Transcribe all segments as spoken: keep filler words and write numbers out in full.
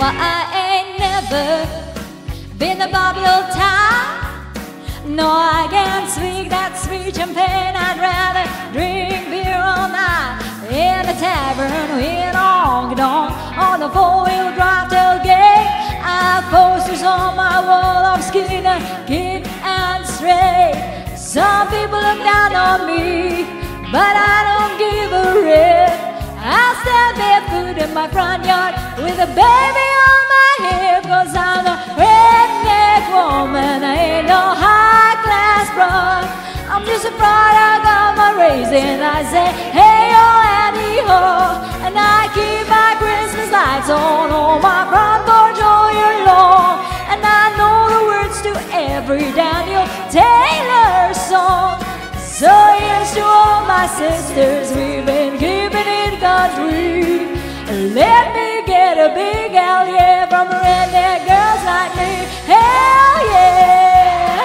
Well, I ain't never been a bubble town. No, I can't speak that sweet champagne. I'd rather drink beer all night in a tavern with honky-tonk on the four-wheel drive tailgate. I have posters on my wall of Skinner, Kid and Stray. Some people look down on me, but I don't give a rip. I stand barefoot in my front yard with a baby on my hip, 'cause I'm a redneck woman. I ain't no high-class broad. I'm just a product of my raising. I say, hey, yo, Annie, ho. And I keep my Christmas lights on on my front porch all year long. And I know the words to every Daniel Taylor song. So here's to all my sisters, we've been keeping it country. Let me get a big hell yeah from redneck girls like me. Hell yeah!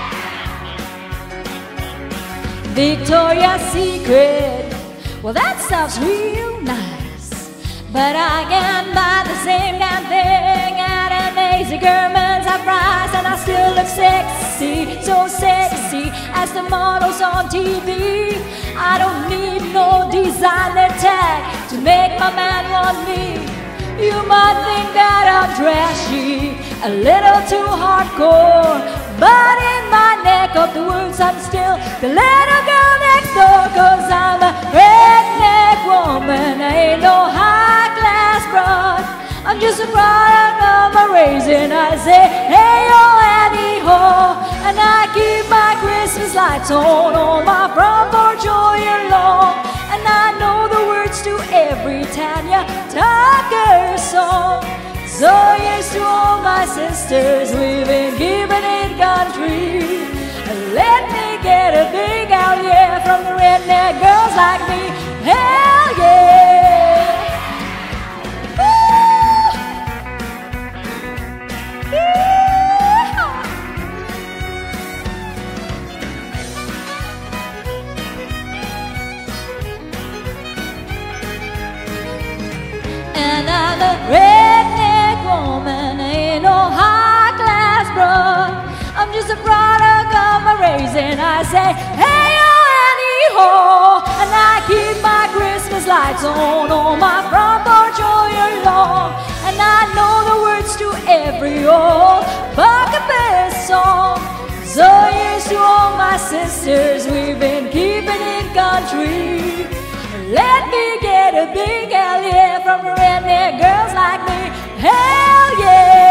Victoria's Secret, well that stuff's real nice, but I can't buy the same damn thing at an Easy German's half price. And I still look sexy, so sexy as the models on T V. I don't need no designer tag to make my man want me. You might think that I'm trashy, a little too hardcore, but in my neck of the woods I'm still the little girl next door. 'Cause I'm a redneck woman, I ain't no high-class broad. I'm just a product of my raising. I say, hey, yo, Annie, ho. And I keep my Christmas lights on on my front porch all year long. And I know the words to every Tanya Tucker song. So here's to all my sisters, we've been keeping it country. Let me get a big hell yeah from the redneck girls like me. Hell yeah! Woo! Yeah! And I'm a redneck woman, ain't no high-class broad. I'm just a product of my raising. I say, hey, yo, Annie, ho. And I keep my Christmas lights on on my front porch all year long. And I know the words to every old buccaneer song. So here's to all my sisters, we've been keeping it country. Let me get a big hell yeah from redneck girls like me. Hell yeah!